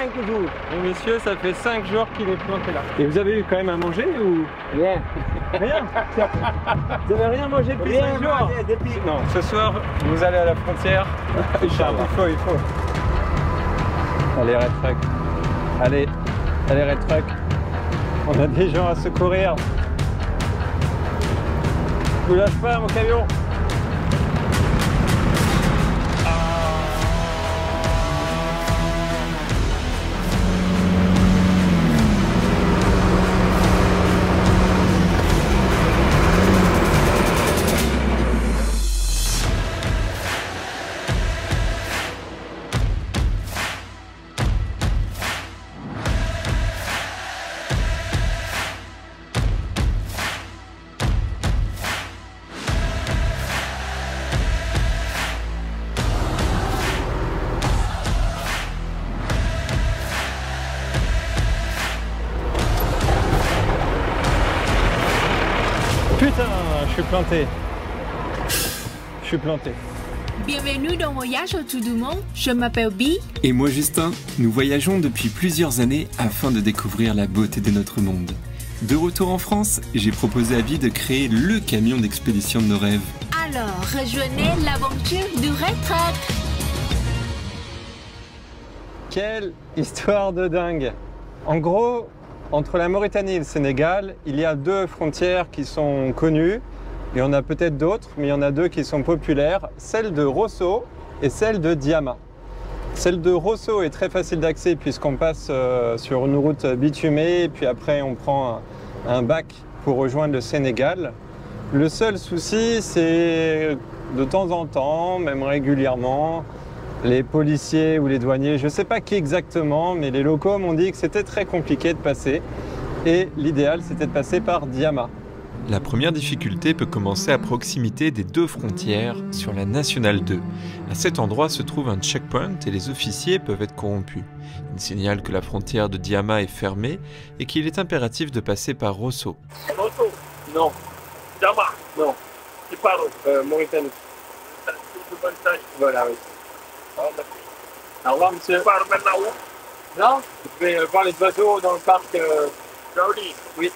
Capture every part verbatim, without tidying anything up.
cinq jours. Et monsieur, ça fait cinq jours qu'il est planté là. Et vous avez eu quand même à manger ou... Rien. Rien. Vous n'avez rien mangé depuis Rien cinq jours mangé depuis... Non, ce soir, vous allez à la frontière. Il faut, il faut. Allez, Red Truck. Allez, allez, Red Truck. On a des gens à secourir. Je vous lâche pas, mon camion. Putain, je suis planté. Je suis planté. Bienvenue dans Voyage autour du monde, je m'appelle Bi. Et moi Justin, nous voyageons depuis plusieurs années afin de découvrir la beauté de notre monde. De retour en France, j'ai proposé à Bi de créer le camion d'expédition de nos rêves. Alors, rejoignez l'aventure du Red Truck. Quelle histoire de dingue. En gros, entre la Mauritanie et le Sénégal, il y a deux frontières qui sont connues. Il y en a peut-être d'autres, mais il y en a deux qui sont populaires, celle de Rosso et celle de Diama. Celle de Rosso est très facile d'accès puisqu'on passe euh, sur une route bitumée et puis après on prend un, un bac pour rejoindre le Sénégal. Le seul souci, c'est de temps en temps, même régulièrement, les policiers ou les douaniers, je ne sais pas qui exactement, mais les locaux m'ont dit que c'était très compliqué de passer et l'idéal c'était de passer par Diama. La première difficulté peut commencer à proximité des deux frontières sur la Nationale deux. À cet endroit se trouve un checkpoint et les officiers peuvent être corrompus. Ils signalent que la frontière de Diama est fermée et qu'il est impératif de passer par Rosso. Rosso? Non. Diama? Non. Tu parles euh, Mauritanie. Voilà, oui. Au revoir, monsieur. Tu parles maintenant où? Non, je vais voir les oiseaux dans le parc. Euh... Gaudi? Oui.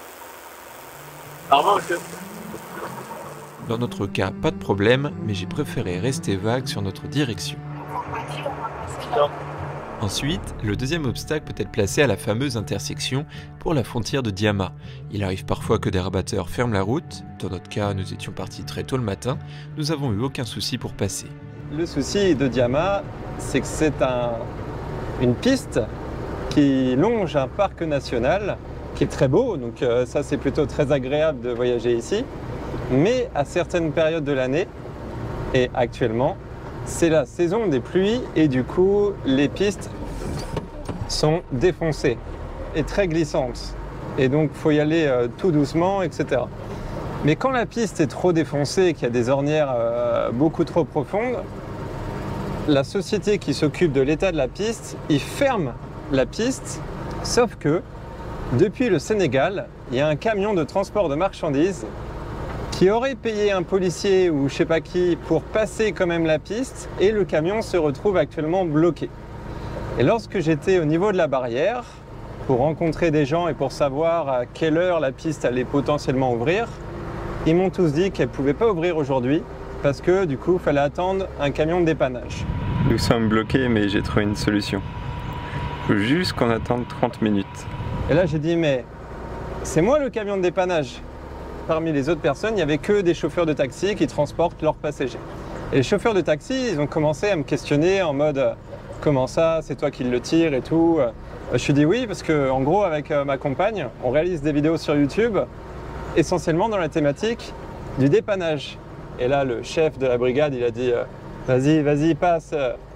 Au revoir, monsieur. Dans notre cas, pas de problème, mais j'ai préféré rester vague sur notre direction. Non. Ensuite, le deuxième obstacle peut être placé à la fameuse intersection pour la frontière de Diama. Il arrive parfois que des rabatteurs ferment la route. Dans notre cas, nous étions partis très tôt le matin. Nous n'avons eu aucun souci pour passer. Le souci de Diama, c'est que c'est un, une piste qui longe un parc national qui est très beau, donc euh, ça c'est plutôt très agréable de voyager ici. Mais à certaines périodes de l'année, et actuellement, c'est la saison des pluies et du coup les pistes sont défoncées et très glissantes. Et donc il faut y aller euh, tout doucement, et cetera. Mais quand la piste est trop défoncée et qu'il y a des ornières euh, beaucoup trop profondes, la société qui s'occupe de l'état de la piste, ils ferment la piste, sauf que depuis le Sénégal, il y a un camion de transport de marchandises qui aurait payé un policier ou je sais pas qui pour passer quand même la piste et le camion se retrouve actuellement bloqué. Et lorsque j'étais au niveau de la barrière, pour rencontrer des gens et pour savoir à quelle heure la piste allait potentiellement ouvrir, ils m'ont tous dit qu'elle ne pouvait pas ouvrir aujourd'hui parce que du coup, il fallait attendre un camion de dépannage. Nous sommes bloqués, mais j'ai trouvé une solution. Il faut juste qu'on attende trente minutes. Et là, j'ai dit, mais c'est moi le camion de dépannage. Parmi les autres personnes, il n'y avait que des chauffeurs de taxi qui transportent leurs passagers. Et les chauffeurs de taxi, ils ont commencé à me questionner en mode « Comment ça? C'est toi qui le tires et tout ?» Je suis dit oui, parce qu'en gros, avec ma compagne, on réalise des vidéos sur YouTube, essentiellement dans la thématique du dépannage. Et là, le chef de la brigade, il a dit « Vas-y, vas-y, passe.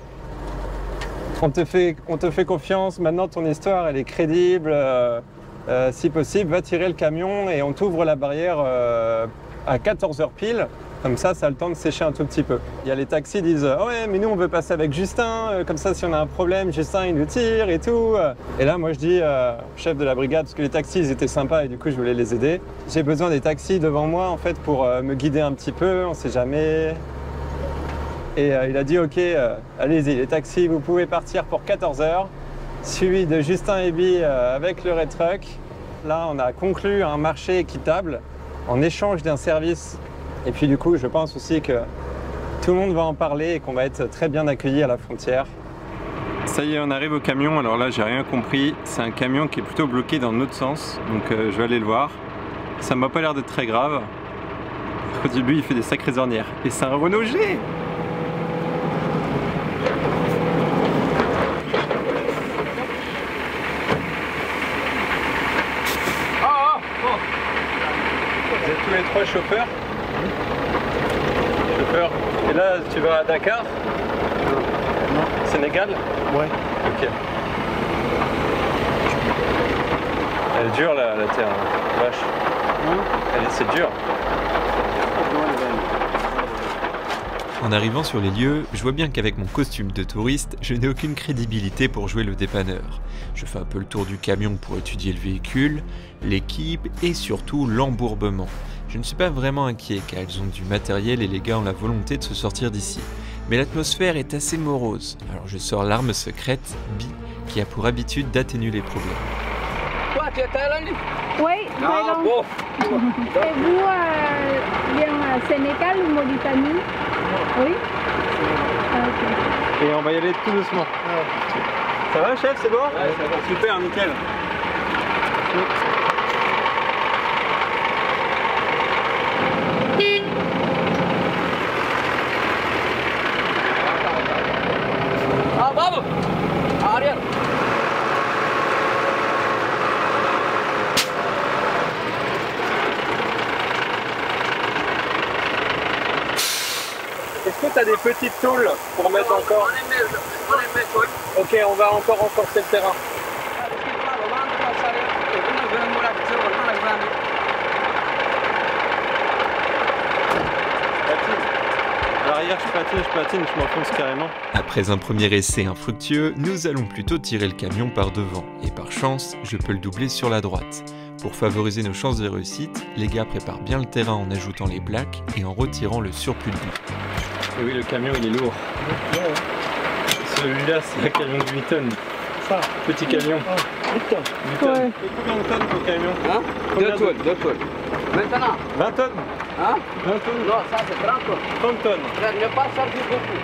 On te fait, on te fait confiance. Maintenant, ton histoire, elle est crédible. Euh, euh, si possible, va tirer le camion et on t'ouvre la barrière euh, à quatorze heures pile. Comme ça, ça a le temps de sécher un tout petit peu. Il y a les taxis qui disent « Ouais, mais nous, on veut passer avec Justin. Comme ça, si on a un problème, Justin, il nous tire et tout. » Et là, moi, je dis euh, chef de la brigade, parce que les taxis, ils étaient sympas et du coup, je voulais les aider. J'ai besoin des taxis devant moi, en fait, pour euh, me guider un petit peu. On sait jamais. Et euh, il a dit « Ok, euh, allez-y, les taxis, vous pouvez partir pour quatorze heures. suivi de Justin Eby euh, avec le Red Truck. Là, on a conclu un marché équitable en échange d'un service. Et puis du coup, je pense aussi que tout le monde va en parler et qu'on va être très bien accueillis à la frontière. Ça y est, on arrive au camion. Alors là, j'ai rien compris. C'est un camion qui est plutôt bloqué dans l'autre sens. Donc euh, je vais aller le voir. Ça m'a pas l'air d'être très grave. Au début, il fait des sacrées ornières. Et c'est un Renault G. Vous êtes tous les trois chauffeurs. Chauffeur. Et là, tu vas à Dakar? Non. Sénégal? Ouais. Ok. Elle est dure la, la terre, hein. Vache. Hein? Elle est, c'est dur. En arrivant sur les lieux, je vois bien qu'avec mon costume de touriste, je n'ai aucune crédibilité pour jouer le dépanneur. Je fais un peu le tour du camion pour étudier le véhicule, l'équipe et surtout l'embourbement. Je ne suis pas vraiment inquiet car ils ont du matériel et les gars ont la volonté de se sortir d'ici. Mais l'atmosphère est assez morose, alors je sors l'arme secrète, Bi, qui a pour habitude d'atténuer les problèmes. Toi, tu es thaïlandais? Oui, Ah Thaïlande. bon. Et vous, euh, bien à Sénégal ou Mauritanie? Oui. Ah, ok. Et on va y aller tout doucement. Ça va, chef, c'est bon? Ouais, ça va. Super, nickel. Ah, vamos. Arrière. Est-ce que tu as des petites tôles pour mettre encore? Ok, on va encore renforcer le terrain. À l'arrière, je patine, je patine, je m'enfonce carrément. Après un premier essai infructueux, nous allons plutôt tirer le camion par devant, et par chance, je peux le doubler sur la droite. Pour favoriser nos chances de réussite, les gars préparent bien le terrain en ajoutant les plaques et en retirant le surplus de boue. Et oui, le camion il est lourd. Celui-là, c'est un camion de huit tonnes. Ça, petit camion. huit tonnes. huit tonnes. Ouais. Et combien de tonnes ton camion? Hein? Combien Deux de- tonnes, deux tonnes. Maintenant, vingt tonnes? hein? vingt tonnes? Non, ça c'est trente tonnes. trente tonnes. Frère, ne pas sortir beaucoup.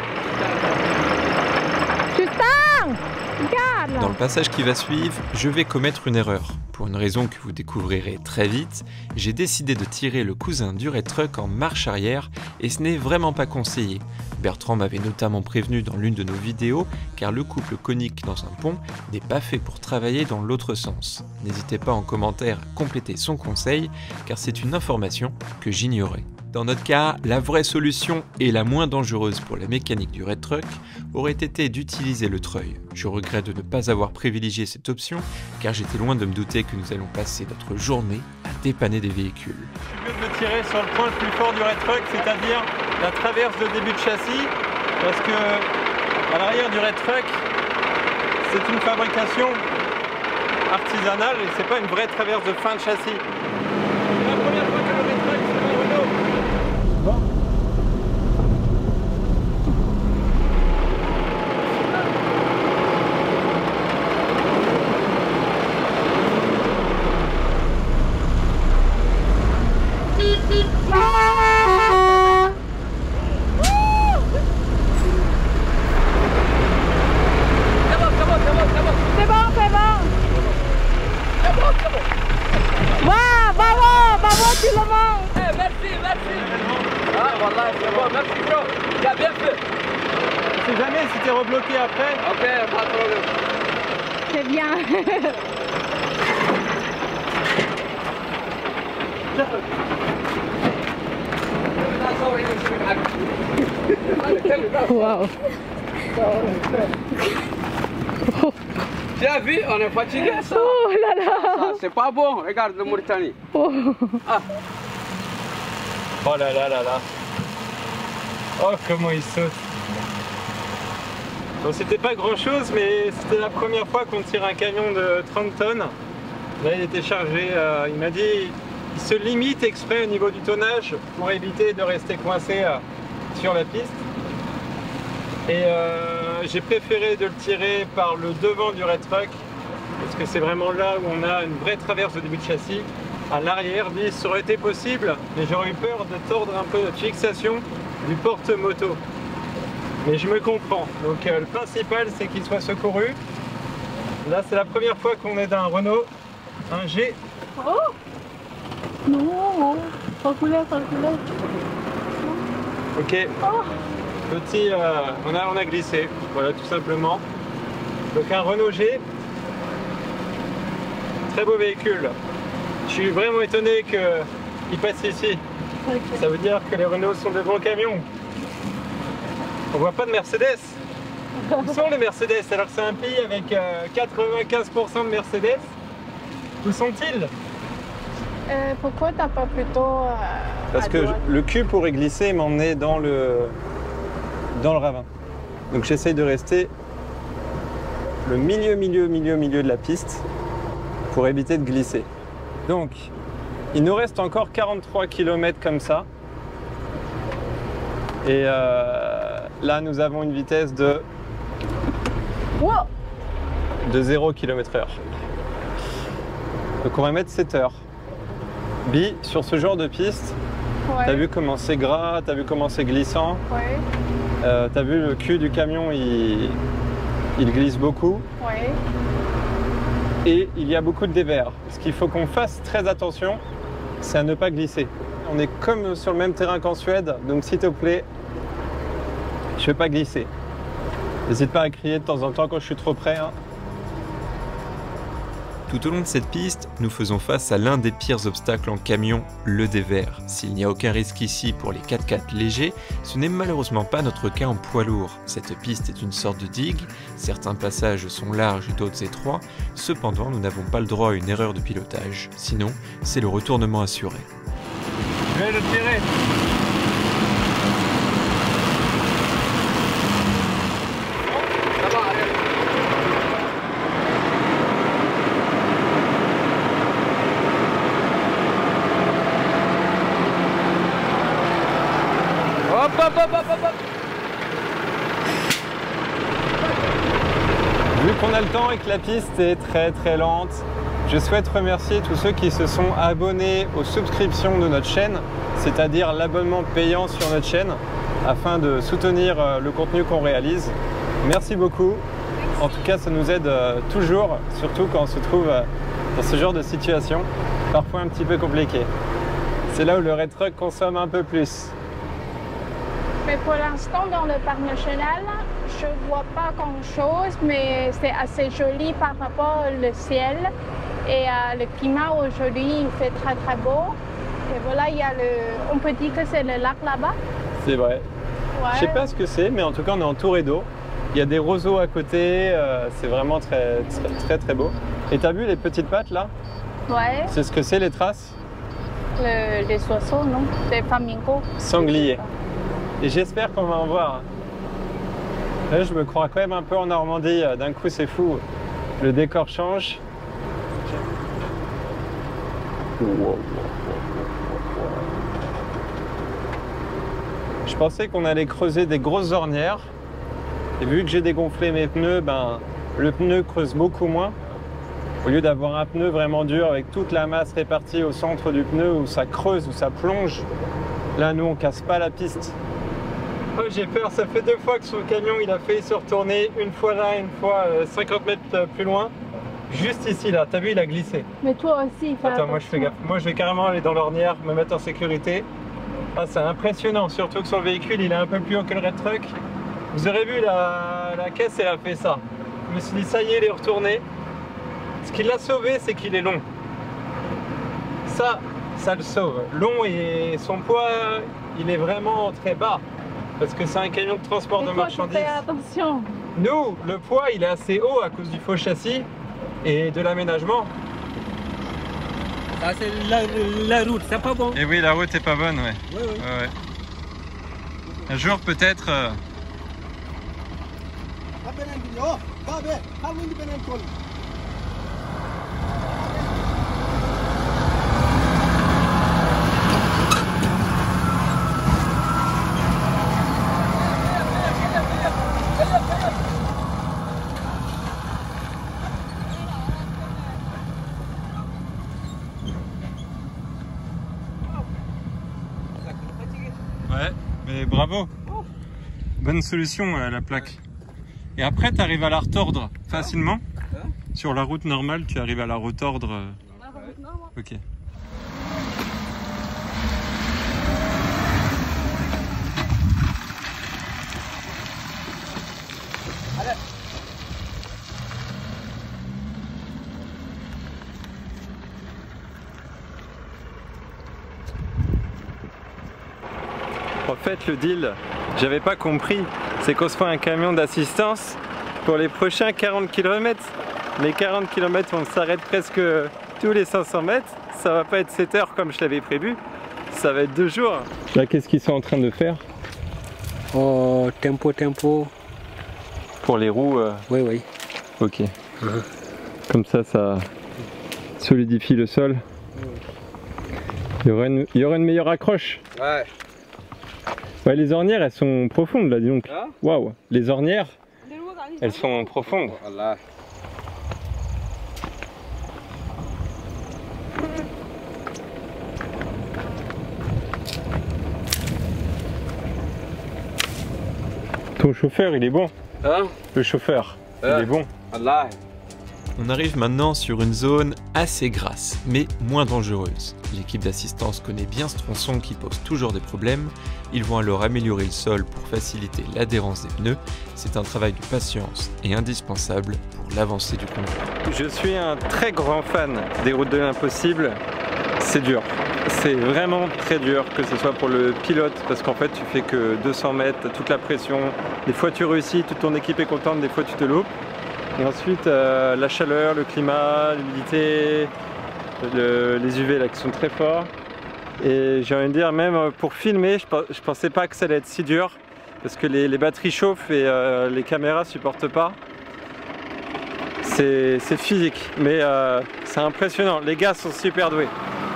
Justin! Regarde là. Dans le passage qui va suivre, je vais commettre une erreur. Pour une raison que vous découvrirez très vite, j'ai décidé de tirer le cousin du Red Truck en marche arrière et ce n'est vraiment pas conseillé. Bertrand m'avait notamment prévenu dans l'une de nos vidéos car le couple conique dans un pont n'est pas fait pour travailler dans l'autre sens. N'hésitez pas en commentaire à compléter son conseil car c'est une information que j'ignorais. Dans notre cas, la vraie solution et la moins dangereuse pour la mécanique du Red Truck aurait été d'utiliser le treuil. Je regrette de ne pas avoir privilégié cette option car j'étais loin de me douter que nous allons passer notre journée à dépanner des véhicules. Je suis mieux de tirer sur le point le plus fort du Red Truck, c'est-à-dire la traverse de début de châssis, parce que à l'arrière du Red Truck, c'est une fabrication artisanale et c'est pas une vraie traverse de fin de châssis. C'est la première fois que le Red Truck c'est un Renault. Bon. C'est bon, c'est bon, c'est bon, c'est bon. C'est bon, c'est bon. C'est bon, c'est bon. Waouh, bravo, bravo tout le monde. Eh, merci, merci. Ah, voilà, c'est bon, merci bro. Tu as bien fait. On sait jamais si t'es rebloqué après. Ok, pas de problème. C'est bien. Waouh. Tu as vu, on est fatigué ça. Oh là là. Ça, c'est pas bon, regarde le Mauritanie. Oh. Ah, Oh là là là là. Oh comment il saute. Bon c'était pas grand chose mais c'était la première fois qu'on tire un camion de trente tonnes. Là il était chargé, euh, il m'a dit il se limite exprès au niveau du tonnage pour éviter de rester coincé euh, sur la piste. Et euh, j'ai préféré de le tirer par le devant du Red Truck parce que c'est vraiment là où on a une vraie traverse au début de châssis. À l'arrière, ça aurait été possible, mais j'aurais eu peur de tordre un peu notre fixation du porte-moto. Mais je me comprends. Donc euh, le principal, c'est qu'il soit secouru. Là, c'est la première fois qu'on est dans un Renault, un G. Oh non, reculez, reculez. Ok. Oh. Petit, euh, on, a, on a glissé, voilà, tout simplement. Donc un Renault G. Très beau véhicule. Je suis vraiment étonné qu'il passe ici. Okay. Ça veut dire que les Renault sont de bons camions. On voit pas de Mercedes. Où sont les Mercedes alors que c'est un pays avec euh, quatre-vingt-quinze pour cent de Mercedes? Où sont-ils? Euh, pourquoi t'as pas plutôt euh, Parce que je, le cul pourrait glisser et m'emmener dans le, dans le ravin. Donc j'essaye de rester le milieu, milieu, milieu, milieu de la piste pour éviter de glisser. Donc il nous reste encore quarante-trois kilomètres comme ça. Et euh, là nous avons une vitesse de wow. de zéro kilomètre heure. Donc on va mettre sept heures. Bi, sur ce genre de piste, Ouais. t'as vu comment c'est gras, t'as vu comment c'est glissant, Ouais. euh, t'as vu le cul du camion, il, il glisse beaucoup Ouais. et il y a beaucoup de dévers. Ce qu'il faut qu'on fasse très attention, c'est à ne pas glisser. On est comme sur le même terrain qu'en Suède, donc s'il te plaît, je ne vais pas glisser. N'hésite pas à crier de temps en temps quand je suis trop près. Hein. Tout au long de cette piste, nous faisons face à l'un des pires obstacles en camion, le dévers. S'il n'y a aucun risque ici pour les quatre-quatre légers, ce n'est malheureusement pas notre cas en poids lourd. Cette piste est une sorte de digue, certains passages sont larges et d'autres étroits, cependant nous n'avons pas le droit à une erreur de pilotage, sinon c'est le retournement assuré. Je vais le tirer. Hop, hop, hop, hop, hop, hop. Vu qu'on a le temps et que la piste est très très lente, je souhaite remercier tous ceux qui se sont abonnés aux subscriptions de notre chaîne, c'est-à-dire l'abonnement payant sur notre chaîne, afin de soutenir le contenu qu'on réalise. Merci beaucoup. En tout cas, ça nous aide toujours, surtout quand on se trouve dans ce genre de situation, parfois un petit peu compliqué. C'est là où le Red Truck consomme un peu plus. Mais pour l'instant, dans le parc national, je ne vois pas grand-chose, mais c'est assez joli par rapport au ciel. Et euh, le climat aujourd'hui, il fait très très beau. Et voilà, il y a le... on peut dire que c'est le lac là-bas. C'est vrai. Ouais. Je sais pas ce que c'est, mais en tout cas, on est entouré d'eau. Il y a des roseaux à côté, euh, c'est vraiment très, très très très beau. Et t'as vu les petites pattes là? Ouais. C'est ce que c'est les traces? Le, les oiseaux, non? Des flamingos. Sangliers. Et j'espère qu'on va en voir. Là, je me crois quand même un peu en Normandie. D'un coup, c'est fou. Le décor change. Je pensais qu'on allait creuser des grosses ornières. Et vu que j'ai dégonflé mes pneus, ben, le pneu creuse beaucoup moins. Au lieu d'avoir un pneu vraiment dur avec toute la masse répartie au centre du pneu où ça creuse, où ça plonge, là, nous, on casse pas la piste. Oh, j'ai peur, ça fait deux fois que sur le camion il a failli se retourner, une fois là, une fois euh, cinquante mètres plus loin, juste ici là, t'as vu il a glissé. Mais toi aussi, fais Attends, moi je fais gaffe, moi je vais carrément aller dans l'ornière, me mettre en sécurité. Ah, c'est impressionnant, surtout que sur le véhicule il est un peu plus haut que le Red Truck. Vous aurez vu, la, la caisse elle a fait ça. Je me suis dit ça y est, il est retourné. Ce qui l'a sauvé, c'est qu'il est long. Ça, ça le sauve. Long et son poids, il est vraiment très bas. Parce que c'est un camion de transport Et de toi, marchandises. Fais attention. Nous, le poids, il est assez haut à cause du faux châssis et de l'aménagement. Ça c'est la, la route, c'est pas bon. Et oui, la route est pas bonne, ouais. Oui, oui. Ouais, ouais. Un jour peut-être. euh, bravo. Bonne solution à la plaque. Et après, tu arrives à la retordre facilement. Sur la route normale, tu arrives à la retordre. Ok. En fait, le deal, j'avais pas compris, c'est qu'on se fait un camion d'assistance pour les prochains quarante kilomètres. Les quarante kilomètres, on s'arrête presque tous les cinq cents mètres. Ça va pas être sept heures comme je l'avais prévu, ça va être deux jours. Là, qu'est-ce qu'ils sont en train de faire? Oh, tempo, tempo. Pour les roues euh... Oui, oui. Ok. Uh-huh. Comme ça, ça solidifie le sol. Il y aura une, il y aura une meilleure accroche. Ouais. Ouais, les ornières, elles sont profondes là, dis donc. Ah. Waouh, les ornières, elles sont profondes. Voilà. Ton chauffeur, il est bon. Hein? Le chauffeur, Ah. il est bon. Voilà. On arrive maintenant sur une zone assez grasse, mais moins dangereuse. L'équipe d'assistance connaît bien ce tronçon qui pose toujours des problèmes. Ils vont alors améliorer le sol pour faciliter l'adhérence des pneus. C'est un travail de patience et indispensable pour l'avancée du convoi. Je suis un très grand fan des routes de l'impossible. C'est dur. C'est vraiment très dur, que ce soit pour le pilote, parce qu'en fait tu fais que deux cents mètres, t'as toute la pression. Des fois tu réussis, toute ton équipe est contente, des fois tu te loupes. Et ensuite, euh, la chaleur, le climat, l'humidité, le, les U V là qui sont très forts. Et j'ai envie de dire, même pour filmer, je, je pensais pas que ça allait être si dur, parce que les, les batteries chauffent et euh, les caméras supportent pas. C'est physique, mais euh, c'est impressionnant. Les gars sont super doués.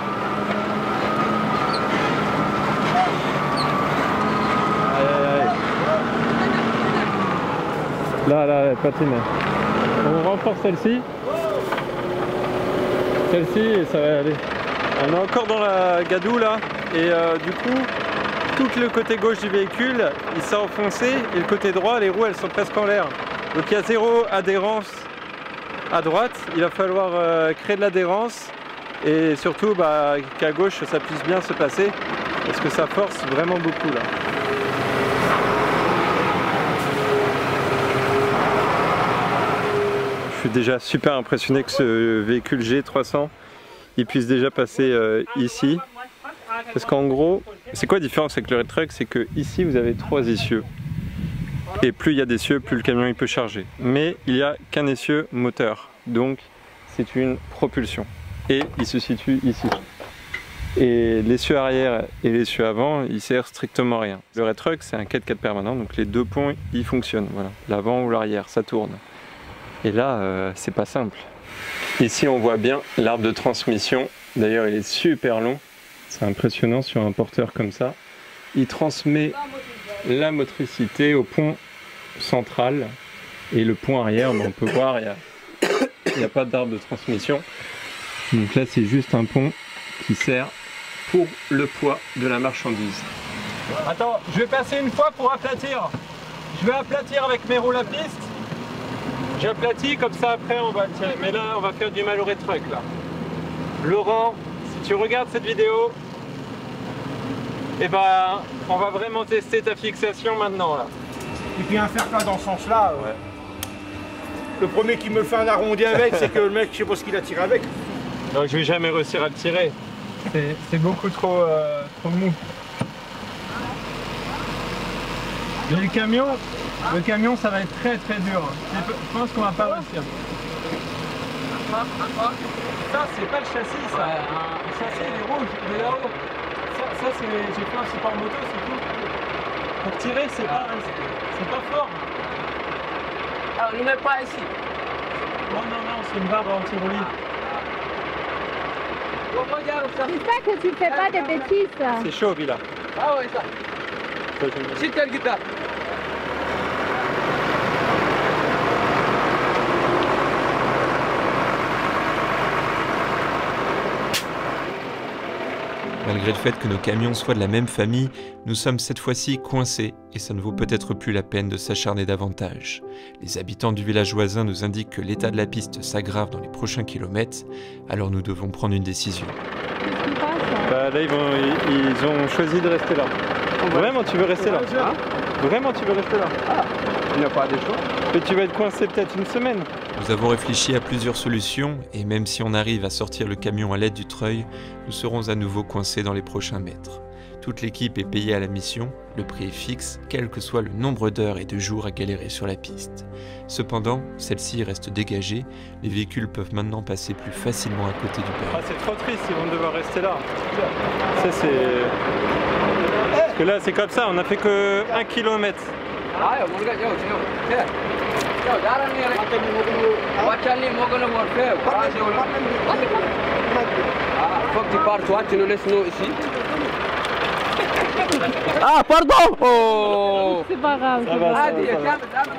Aïe, aïe, aïe. Là, là, elle patine. On renforce celle-ci. Celle-ci et ça va aller. On est encore dans la gadoue là. Et euh, du coup, tout le côté gauche du véhicule, il s'est enfoncé. Et le côté droit, les roues, elles sont presque en l'air. Donc il y a zéro adhérence à droite. Il va falloir euh, créer de l'adhérence. Et surtout bah, qu'à gauche, ça puisse bien se passer. Parce que ça force vraiment beaucoup là. Je suis déjà super impressionné que ce véhicule G trois cents il puisse déjà passer euh, ici. Parce qu'en gros, c'est quoi la différence avec le Red Truck? C'est que ici vous avez trois essieux. Et plus il y a d'essieux, plus le camion il peut charger. Mais il n'y a qu'un essieu moteur. Donc c'est une propulsion. Et il se situe ici. Et l'essieu arrière et l'essieu avant, il sert strictement à rien. Le Red Truck c'est un quatre quatre permanent, donc les deux ponts ils fonctionnent. Voilà. L'avant ou l'arrière, ça tourne. Et là, euh, c'est pas simple. Ici, on voit bien l'arbre de transmission. D'ailleurs, il est super long. C'est impressionnant sur un porteur comme ça. Il transmet la motricité au pont central. Et le pont arrière, ben, on peut voir, il n'y a, a pas d'arbre de transmission. Donc là, c'est juste un pont qui sert pour le poids de la marchandise. Attends, je vais passer une fois pour aplatir. Je vais aplatir avec mes roues à piste. J'aplatis comme ça après on va tirer. Mais là on va faire du mal au Red Truck là. Laurent, si tu regardes cette vidéo, et eh ben on va vraiment tester ta fixation maintenant là. Et puis un faire plat dans ce sens là, ouais. Le premier qui me fait un arrondi avec, c'est que le mec je sais pas ce qu'il a tiré avec. Donc je vais jamais réussir à le tirer. C'est beaucoup trop, euh, trop mou. Et le camion, le camion ça va être très très dur. Je pense qu'on va pas réussir. Ça c'est pas le châssis ça. Le châssis il est rouge, il est là-haut. Ça, ça c'est, j'ai fait un support moto, c'est tout. Pour tirer c'est pas, c'est pas fort. Alors ne mets pas ici. Non non non, c'est une barre anti-roulis. Oh, regarde ça. J'espère que tu fais pas de bêtises. C'est chaud Villa. Ah ouais ça. C'est quelle guitare? Malgré le fait que nos camions soient de la même famille, nous sommes cette fois-ci coincés et ça ne vaut peut-être plus la peine de s'acharner davantage. Les habitants du village voisin nous indiquent que l'état de la piste s'aggrave dans les prochains kilomètres, alors nous devons prendre une décision. Bah là ils, vont, ils, ils ont choisi de rester là. Vraiment tu veux rester là? Hein? Vraiment tu veux rester là? Ah, il n'y a pas de choix. Mais tu vas être coincé peut-être une semaine. Nous avons réfléchi à plusieurs solutions et même si on arrive à sortir le camion à l'aide du treuil, nous serons à nouveau coincés dans les prochains mètres. Toute l'équipe est payée à la mission, le prix est fixe, quel que soit le nombre d'heures et de jours à galérer sur la piste. Cependant, celle-ci reste dégagée, les véhicules peuvent maintenant passer plus facilement à côté du périph'. Ah, c'est trop triste, ils vont devoir rester là. Ça c'est... Parce que là c'est comme ça, on a fait que un kilomètre. Ah, pardon! Oh! C'est pas grave. Ça va, ça va, ça va.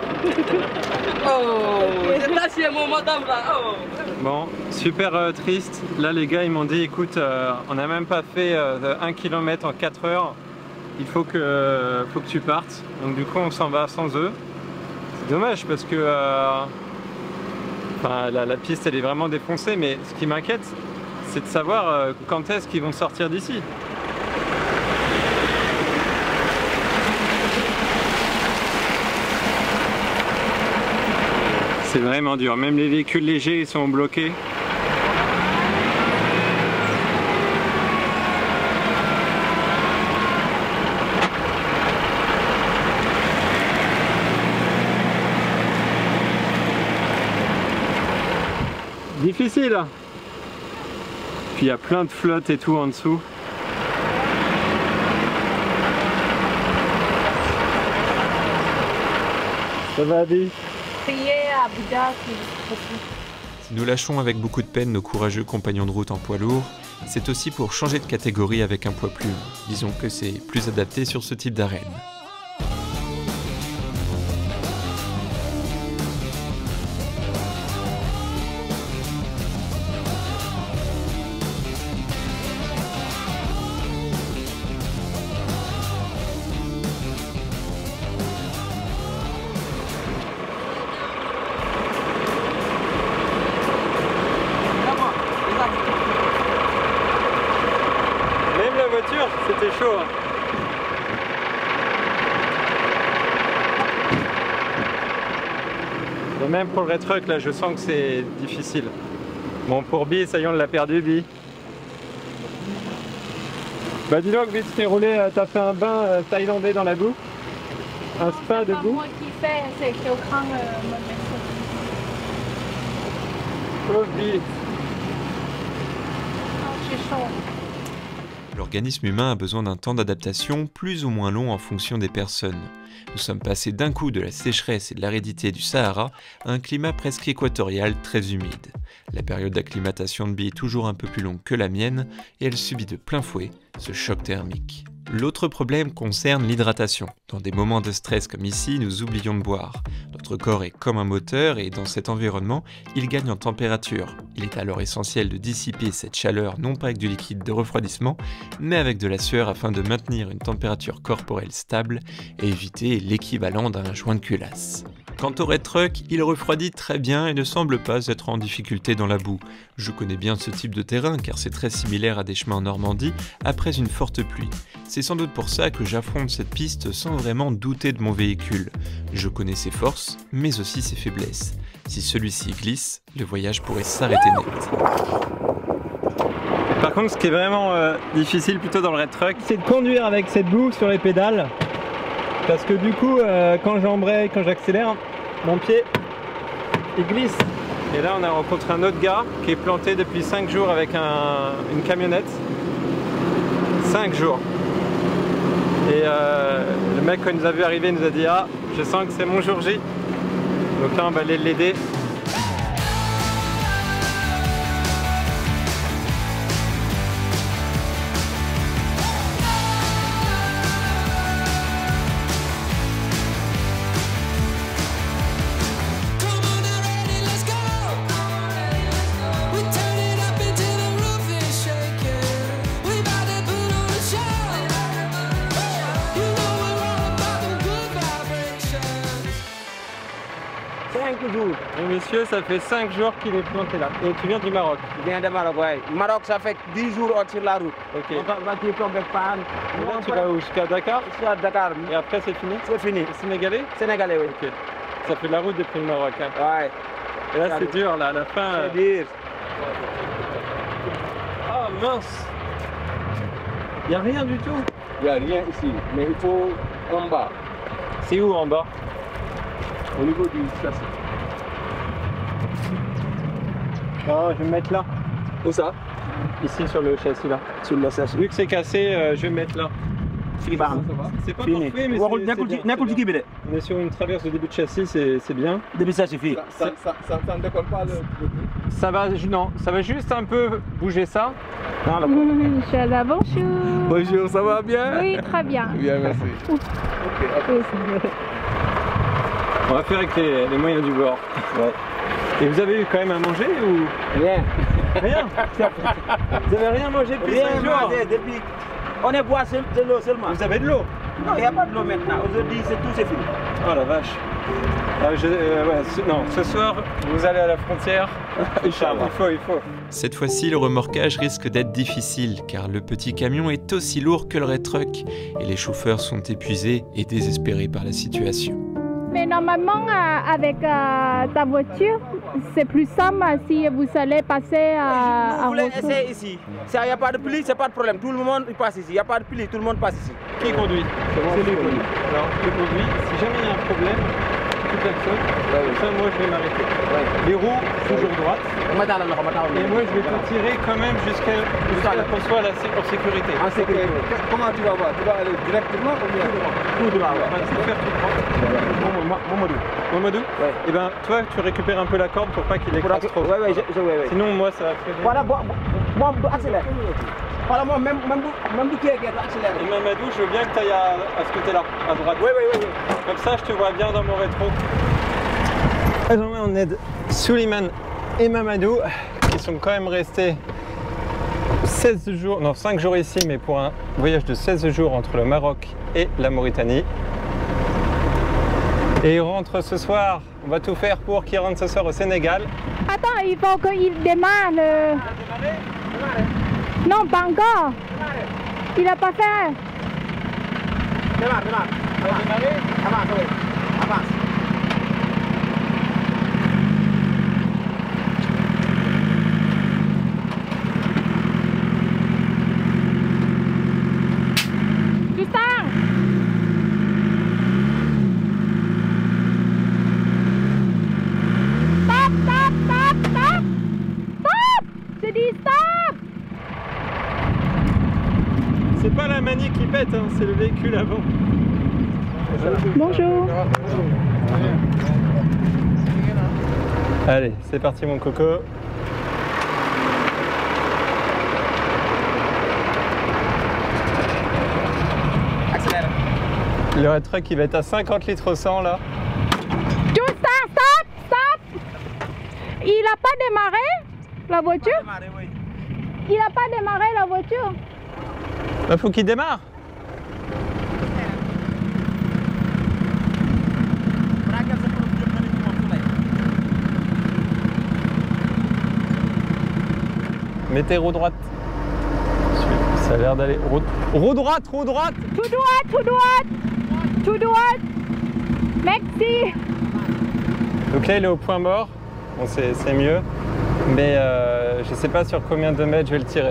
Bon, super euh, triste. Là les gars ils m'ont dit écoute, euh, on n'a même pas fait euh, un kilomètre en quatre heures. Il faut que, euh, faut que tu partes. Donc du coup on s'en va sans eux. C'est dommage parce que euh, enfin, la, la piste elle est vraiment défoncée, mais ce qui m'inquiète c'est de savoir euh, quand est-ce qu'ils vont sortir d'ici. C'est vraiment dur, même les véhicules légers ils sont bloqués. Difficile. Puis il y a plein de flotte et tout en dessous. Ça va Abby? Si nous lâchons avec beaucoup de peine nos courageux compagnons de route en poids lourd, c'est aussi pour changer de catégorie avec un poids plume. Disons que c'est plus adapté sur ce type d'arène. C'était chaud. Hein. Et même pour le red truck là, je sens que c'est difficile. Bon, pour Bi, ça y est, on l'a perdu, Bi. Bah dis donc, Bi, tu t'es roulé, t'as fait un bain euh, thaïlandais dans la boue. Un spa de boue. C'est pas moi qui fais, c'est que je prends euh, mon Pauvre Bi. J'ai chaud. L'organisme humain a besoin d'un temps d'adaptation plus ou moins long en fonction des personnes. Nous sommes passés d'un coup de la sécheresse et de l'aridité du Sahara à un climat presque équatorial très humide. La période d'acclimatation de Bi est toujours un peu plus longue que la mienne et elle subit de plein fouet ce choc thermique. L'autre problème concerne l'hydratation. Dans des moments de stress comme ici, nous oublions de boire. Notre corps est comme un moteur et dans cet environnement, il gagne en température. Il est alors essentiel de dissiper cette chaleur non pas avec du liquide de refroidissement, mais avec de la sueur afin de maintenir une température corporelle stable et éviter l'équivalent d'un joint de culasse. Quant au red truck, il refroidit très bien et ne semble pas être en difficulté dans la boue. Je connais bien ce type de terrain car c'est très similaire à des chemins en Normandie après une forte pluie. C'est sans doute pour ça que j'affronte cette piste sans vraiment douter de mon véhicule. Je connais ses forces, mais aussi ses faiblesses. Si celui-ci glisse, le voyage pourrait s'arrêter net. Par contre, ce qui est vraiment euh, difficile plutôt dans le red truck, c'est de conduire avec cette boue sur les pédales. Parce que du coup, euh, quand j'embraye, quand j'accélère, mon pied, il glisse. Et là, on a rencontré un autre gars qui est planté depuis cinq jours avec un, une camionnette. cinq jours. Et euh, le mec, quand il nous a vu arriver, il nous a dit « Ah, je sens que c'est mon jour J ». Donc là, on va aller l'aider. We turn it up until the roof is shaking. We bout to cinq jours. Et monsieur, ça fait cinq jours qu'il est planté là. Et tu viens du Maroc? Je viens de Maroc, oui. Maroc, ça fait dix jours sur la route. Ok. On va voiture tomber panne. Et là, tu vas où? Jusqu'à Dakar? Jusqu'à Dakar. Et après, c'est fini? C'est fini. Sénégalais? Sénégalais, oui. Ok. Ça fait de la route depuis le Maroc. Hein. Ouais. Et là, c'est dur, là, à la fin. C'est dur. Ah, mince! Il n'y a rien du tout. Il n'y a rien ici, mais il faut en bas. C'est où en bas? Au niveau du châssis. Oh, je vais me mettre là. Où ça? Ici, sur le châssis là. Sur le châssis. Vu que c'est cassé, euh, je vais me mettre là. C'est pas Fini. parfait, mais c'est bien. On est sur une traverse de début de châssis, c'est bien. Début ça suffit. Ça, ça, ça, ça ne décolle pas le... Ça va, non, ça va juste un peu bouger ça. Inch'Allah, bonjour. Bonjour, ça va bien? Oui, très bien. Bien, merci. On va faire avec les, les moyens du bord. Ouais. Et vous avez eu quand même à manger ou... Rien. Rien. Vous avez rien mangé depuis Rien cinq jours? mangé depuis... On est bois de l'eau seulement. Vous avez de l'eau? Non, il n'y a pas de l'eau maintenant. Aujourd'hui, c'est tout, c'est fini. Oh la vache. Ah, je, euh, ouais, ce, non, ce soir, vous allez à la frontière. Inch'Allah. Il faut, il faut. Cette fois-ci, le remorquage risque d'être difficile car le petit camion est aussi lourd que le red truck et les chauffeurs sont épuisés et désespérés par la situation. Mais normalement, euh, avec euh, ta voiture, c'est plus simple si vous allez passer à... Vous voulez essayer ici? Il n'y a pas de pluie, c'est pas de problème. Tout le monde passe ici. Il n'y a pas de pluie, tout le monde passe ici. Qui conduit? C'est lui qui conduit. Alors, qui conduit? Si jamais il y a un problème, toute personne, ouais, ouais. Ça, moi, je vais m'arrêter. Ouais. Les roues, toujours droite. Et moi, je vais te tirer quand même jusqu'à jusqu'à qu'on soit là en sécurité. En sécurité. Okay. Comment tu vas voir? Tu vas aller directement ou bien tout droit? On va tout faire tout droit. Mamadou. Mamadou? Ouais. Et ben, toi, tu récupères un peu la corde pour pas qu'il écrase trop. Ouais, ouais, je, je, ouais, ouais. Sinon, moi, ça va faire. Voilà, moi, moi, accélère. Voilà, moi, même, même, même qui est accélère. Et Mamadou, je veux bien que tu ailles à, à ce côté-là, à droite. Oui, oui, oui. Comme ça, je te vois bien dans mon rétro. Désormais, on aide Souleymane et Mamadou, qui sont quand même restés seize jours, non cinq jours ici, mais pour un voyage de seize jours entre le Maroc et la Mauritanie. Et ils rentrent ce soir, on va tout faire pour qu'ils rentrent ce soir au Sénégal. Attends, il faut qu'il démarre le... Non, pas encore. Il n'a pas fait. Démarre, démarre. Avance, oui. Avance. C'est pas la manie qui pète, hein, c'est le véhicule avant. Bonjour. Allez, c'est parti mon coco. Accélère. Le red truck il va être à cinquante litres au cent là. Tout ça, stop, stop. Il n'a pas démarré la voiture? Démarrer, oui. Il n'a pas démarré la voiture? Bah faut qu'il démarre. Mettez roue droite. Ça a l'air d'aller. Roue... roue droite, roue droite. Tout droit, tout droit. Tout droit. Merci. Donc là il est au point mort. Bon c'est mieux. Mais euh, je sais pas sur combien de mètres je vais le tirer.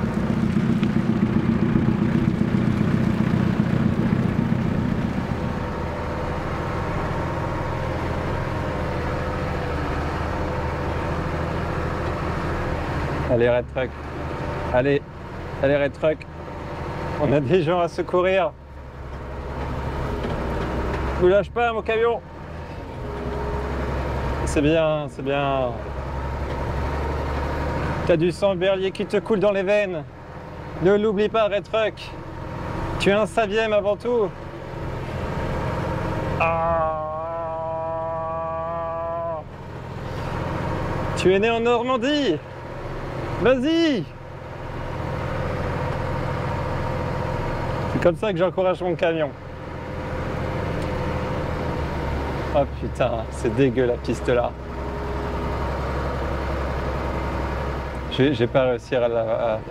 Allez, Red Truck. Allez, allez, Red Truck. On a des gens à secourir. Ne lâche pas, mon camion. C'est bien, c'est bien. T'as du sang berlier qui te coule dans les veines. Ne l'oublie pas, Red Truck. Tu es un Savième avant tout. Ah. Tu es né en Normandie. Vas-y! C'est comme ça que j'encourage mon camion. Oh putain, c'est dégueu la piste là. J'ai pas réussi à la... À...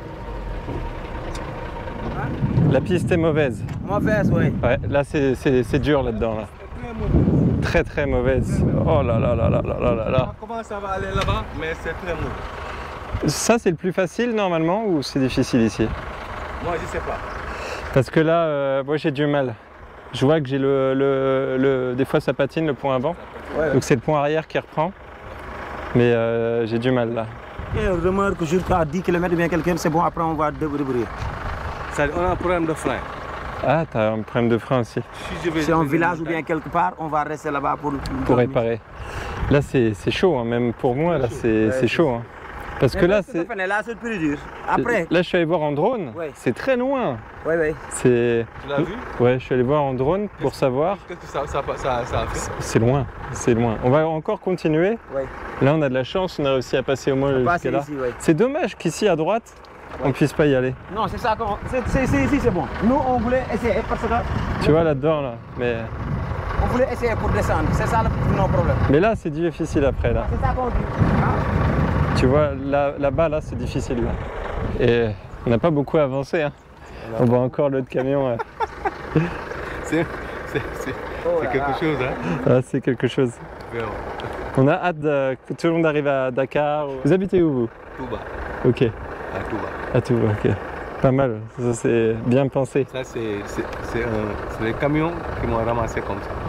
La piste est mauvaise. Mauvaise, oui. Ouais, là c'est dur là-dedans. Là. Très très mauvaise. Oh là là là là là là là. Comment ça va aller là-bas, mais c'est très mauvais. Ça c'est le plus facile normalement ou c'est difficile ici? Moi je sais pas. Parce que là, euh, moi j'ai du mal. Je vois que j'ai le, le, le... Des fois ça patine le pont avant. Ouais, donc c'est le pont arrière qui reprend. Mais euh, j'ai du mal là. Et on remarque jusqu'à dix kilomètres bien quelqu'un, c'est bon, après on va débrouiller. On a un problème de frein. Ah, t'as un problème de frein aussi. Si c'est un village ou bien quelque part, on va rester là-bas pour... Pour réparer. Là c'est chaud, hein. Même pour moi, là c'est ouais, chaud. Hein. Parce mais que là c'est... Là c'est plus dur. Après... Là je suis allé voir en drone, ouais. C'est très loin. Oui, oui. C'est... Tu l'as vu? Ouais, je suis allé voir en drone pour savoir. Qu'est-ce que ça, ça, ça, ça a fait? C'est loin, c'est loin. On va encore continuer. Ouais. Là on a de la chance, on a réussi à passer au moins jusqu'à là. Ouais. C'est dommage qu'ici à droite, ouais. On ne puisse pas y aller. Non, c'est ça, ici c'est bon. Nous on voulait essayer parce que... Tu vois là-dedans là, mais... On voulait essayer pour descendre, c'est ça le non problème. Mais là c'est difficile après là. C'est ça qu'on dit. Ah. Tu vois, là-bas, là, là c'est difficile. Là. Et on n'a pas beaucoup avancé. Hein. On voit encore l'autre camion. Euh. C'est oh quelque chose. Hein. Ah, c'est quelque chose. Bien. On a hâte de, que tout le monde arrive à Dakar. Vous habitez où, vous? Touba. Ok. À Touba. À Touba, ok. Pas mal, ça c'est bien pensé. Ça, c'est les camions qui m'ont ramassé comme ça.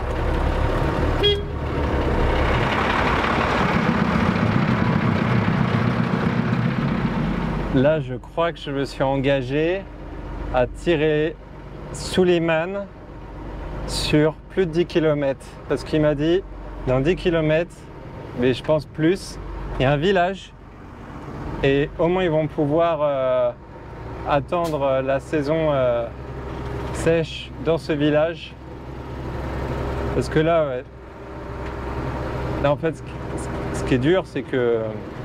Là, je crois que je me suis engagé à tirer Suleiman sur plus de dix kilomètres. Parce qu'il m'a dit, dans dix kilomètres, mais je pense plus, il y a un village. Et au moins, ils vont pouvoir euh, attendre la saison euh, sèche dans ce village. Parce que là, ouais, là en fait, ce qui, ce qui est dur, c'est que...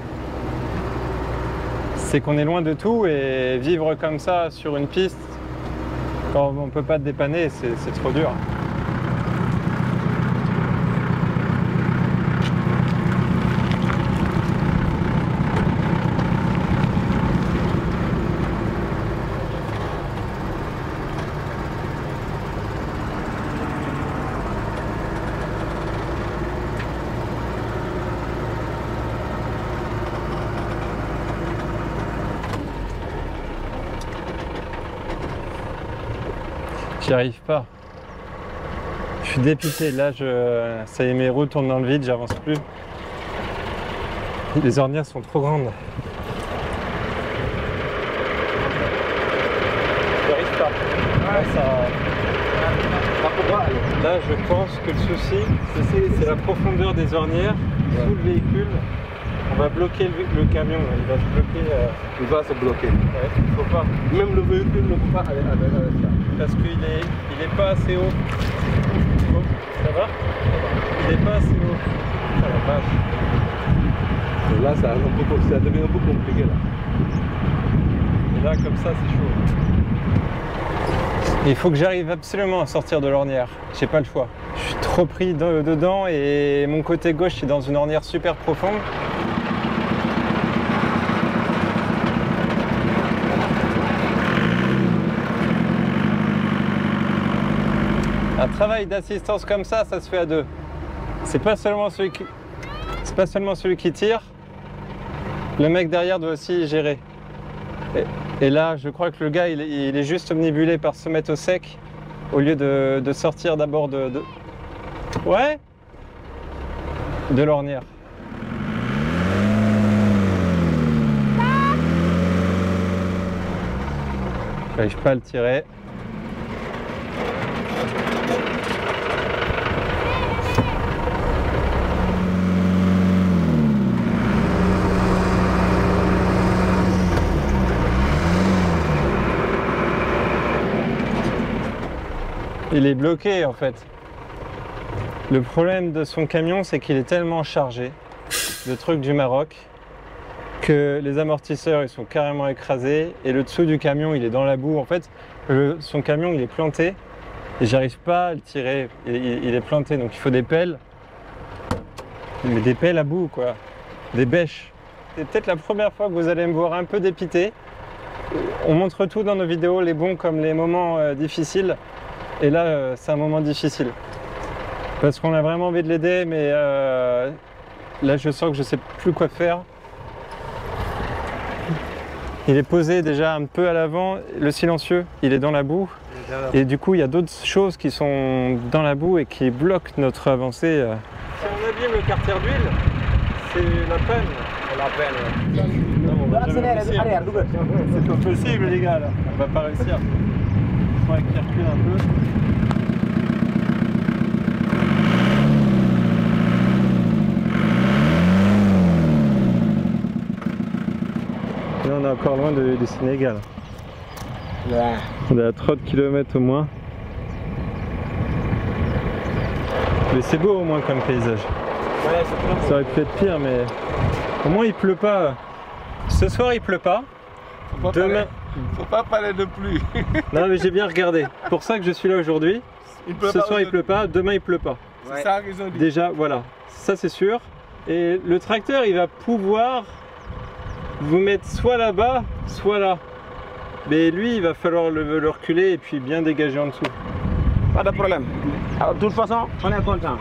c'est qu'on est loin de tout et vivre comme ça sur une piste, quand on ne peut pas te dépanner, c'est trop dur. J'y arrive pas. Je suis dépité. Là, je... ça y est, mes roues tournent dans le vide, j'avance plus. Les ornières sont trop grandes. J'y arrive pas. Ouais, ça... Là, je pense que le souci, c'est la profondeur des ornières sous le véhicule. On va bloquer le, le camion, il va se bloquer. Euh... Il va se bloquer. Ouais, il faut pas. Même le véhicule ne peut pas aller avec ça. Parce qu'il est, il est pas assez haut. Bon, ça va? Il est pas assez haut. Ah la vache. Là, ça, un peu, ça devient un peu compliqué là. Et là, comme ça, c'est chaud. Il faut que j'arrive absolument à sortir de l'ornière. J'ai pas le choix. Je suis trop pris de, dedans et mon côté gauche est dans une ornière super profonde. Un travail d'assistance comme ça, ça se fait à deux. C'est pas seulement celui qui, c'est pas seulement celui qui tire. Le mec derrière doit aussi gérer. Et, et là, je crois que le gars, il, il est juste omnibulé par se mettre au sec au lieu de, de sortir d'abord de, de... Ouais, de l'ornière. J'arrive pas à le tirer. Il est bloqué en fait. Le problème de son camion, c'est qu'il est tellement chargé de trucs du Maroc que les amortisseurs ils sont carrément écrasés et le dessous du camion il est dans la boue. En fait, le, son camion il est planté et j'arrive pas à le tirer. Il, il, il est planté, donc il faut des pelles Mais des pelles à bout, quoi. Des bêches. C'est peut-être la première fois que vous allez me voir un peu dépité. On montre tout dans nos vidéos, les bons comme les moments euh, difficiles. Et là, euh, c'est un moment difficile. Parce qu'on a vraiment envie de l'aider, mais euh, là, je sens que je sais plus quoi faire. Il est posé déjà un peu à l'avant. Le silencieux, il est dans la boue. Et du coup, il y a d'autres choses qui sont dans la boue et qui bloquent notre avancée. Si on abîme le carter d'huile, c'est la peine. C'est la peine. Non, on va jamais réussir. C'est pas possible, les gars, là. On va pas réussir. Il faudrait qu'il recule un peu. Là, on est encore loin de, du Sénégal. Ouais. On est à trente kilomètres au moins. Mais c'est beau au moins comme paysage. Ouais, c'est ça aurait pu être pire, mais au moins il pleut pas. Ce soir il pleut pas. Faut pas Demain. Parler, faut pas parler de pluie. Non mais j'ai bien regardé. Pour ça que je suis là aujourd'hui. Ce soir il pleut pas, demain il pleut pas. C'est ça qu'ils ont dit. Déjà voilà, ça c'est sûr. Et le tracteur il va pouvoir vous mettre soit là-bas, soit là. Mais lui il va falloir le, le reculer et puis bien dégager en dessous. Pas de problème. Alors, de toute façon, on est content.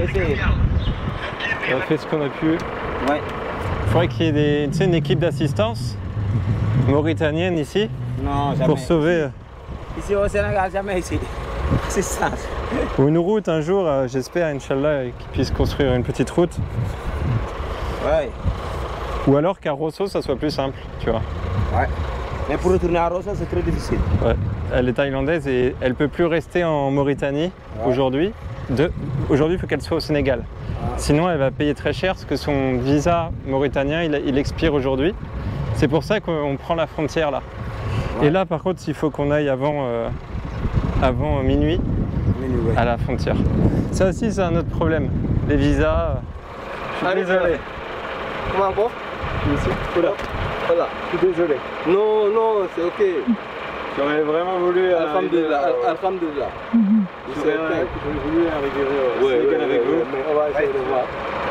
On a fait ce qu'on a pu. Ouais. Il faudrait qu'il y ait des, tu sais, une équipe d'assistance mauritanienne ici. Non, jamais. Pour sauver. Ici au Sénégal, jamais ici. Assistance. Ou une route un jour, euh, j'espère, Inch'Allah, qu'ils puissent construire une petite route. Ouais. Ou alors qu'à Rosso, ça soit plus simple, tu vois. Ouais. Mais pour retourner à Rosso, c'est très difficile. Ouais. Elle est thaïlandaise et elle ne peut plus rester en Mauritanie ouais. aujourd'hui. Aujourd'hui, il faut qu'elle soit au Sénégal. Ouais. Sinon, elle va payer très cher parce que son visa mauritanien, il, il expire aujourd'hui. C'est pour ça qu'on prend la frontière là. Ouais. Et là, par contre, il faut qu'on aille avant, euh, avant minuit, minuit ouais. à la frontière. Ça aussi, c'est un autre problème. Les visas. Je suis désolé. Comment encore? Ici, voilà. Voilà. Je suis désolé. Non, non, c'est ok. J'aurais vraiment voulu. Alhamdulillah. Alhamdulillah. J'aurais voulu arriver au ouais, Sénégal ouais, avec ouais, vous. Ouais, mais on va essayer ouais. de voir.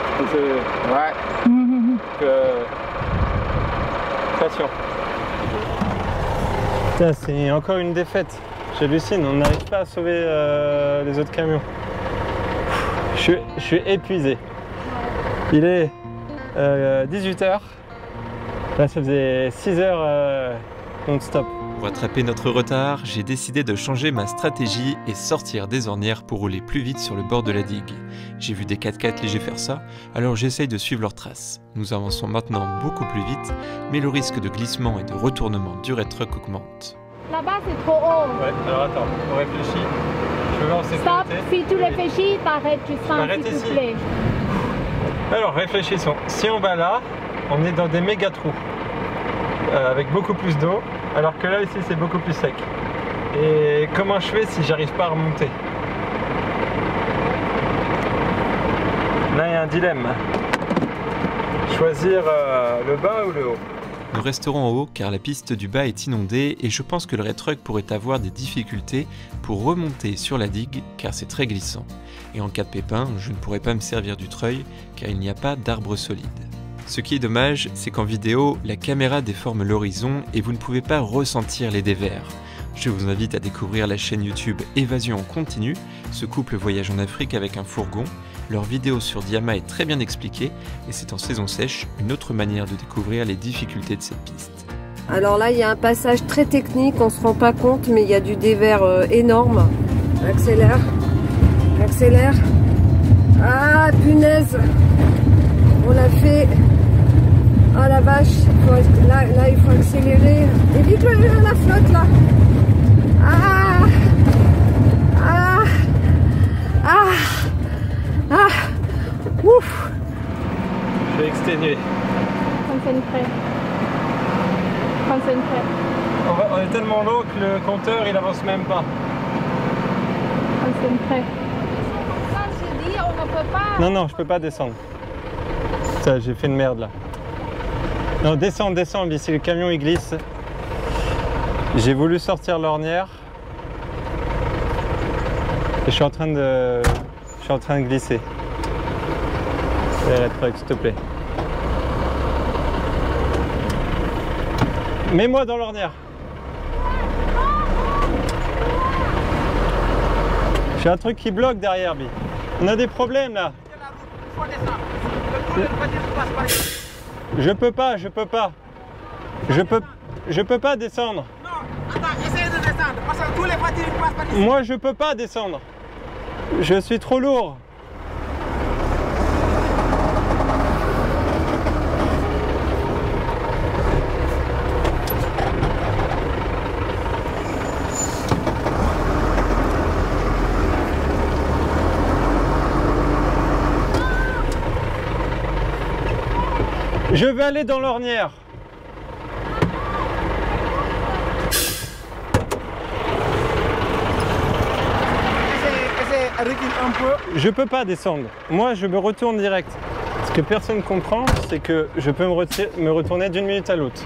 Ouais. Euh... Passion. Putain, c'est encore une défaite. J'hallucine, on n'arrive pas à sauver euh, les autres camions. Je suis, je suis épuisé. Il est euh, dix-huit heures. Là, ça faisait six heures euh, non-stop. Pour rattraper notre retard, j'ai décidé de changer ma stratégie et sortir des ornières pour rouler plus vite sur le bord de la digue. J'ai vu des quatre-quatre légers faire ça, alors j'essaye de suivre leurs traces. Nous avançons maintenant beaucoup plus vite, mais le risque de glissement et de retournement du red truck augmente. Là-bas, c'est trop haut. Ouais, alors attends, on réfléchit. Je veux en sécurité. Stop, si tu réfléchis, t'arrêtes, tu sens, s'il te plaît. Alors, réfléchissons. Si on va là, on est dans des méga trous, euh, avec beaucoup plus d'eau, alors que là, ici, c'est beaucoup plus sec. Et comment je fais si j'arrive pas à remonter? Là, il y a un dilemme. Choisir euh, le bas ou le haut? Nous resterons en haut car la piste du bas est inondée et je pense que le red truck pourrait avoir des difficultés pour remonter sur la digue car c'est très glissant. Et en cas de pépin, je ne pourrai pas me servir du treuil car il n'y a pas d'arbre solide. Ce qui est dommage, c'est qu'en vidéo, la caméra déforme l'horizon et vous ne pouvez pas ressentir les dévers. Je vous invite à découvrir la chaîne YouTube Évasion en continu. Ce couple voyage en Afrique avec un fourgon. Leur vidéo sur Diama est très bien expliquée et c'est en saison sèche une autre manière de découvrir les difficultés de cette piste. Alors là, il y a un passage très technique, on ne se rend pas compte, mais il y a du dévers euh, énorme. Accélère, accélère. Ah, punaise! On l'a fait. Oh la vache, faut, là, là il faut accélérer. Évite le, la flotte là. Ah, ah, ah, ah, ouf. Je vais exténuer. Concentré. Concentré. On, va, on est tellement lourd que le compteur il avance même pas. Concentré. Ça, je dis, on ne peut pas. Non, non, je peux pas descendre. Ça, j'ai fait une merde là. Non, descends, descends, si le camion il glisse. J'ai voulu sortir l'ornière. Et je suis en train de. Je suis en train de glisser. Les red trucks, s'il te plaît. Mets-moi dans l'ornière. J'ai un truc qui bloque derrière, Bi. On a des problèmes là. Je peux pas, je peux pas. Je peux, je peux pas descendre. Non, attends, essaye de descendre, parce que tous les voitures passent par ici. Moi, je peux pas descendre. Je suis trop lourd. Je vais aller dans l'ornière. Un peu. Je peux pas descendre. Moi, je me retourne direct. Ce que personne comprend, c'est que je peux me, me retourner d'une minute à l'autre.